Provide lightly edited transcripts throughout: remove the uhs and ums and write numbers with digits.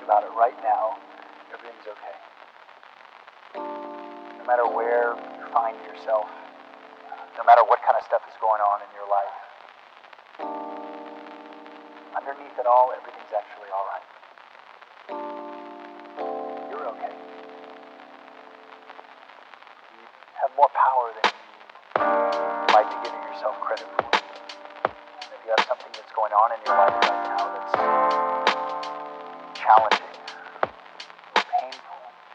about it right now, everything's okay. No matter where you find yourself, no matter what kind of stuff is going on in your life, underneath it all, everything's actually all right. You're okay. You have more power than you might be giving yourself credit for. If you have something that's going on in your life right now that's challenging or painful,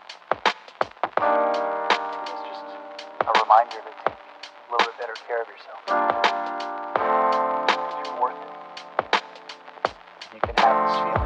it's just a reminder to take a little bit better care of yourself. Because you're worth it. You can have this feeling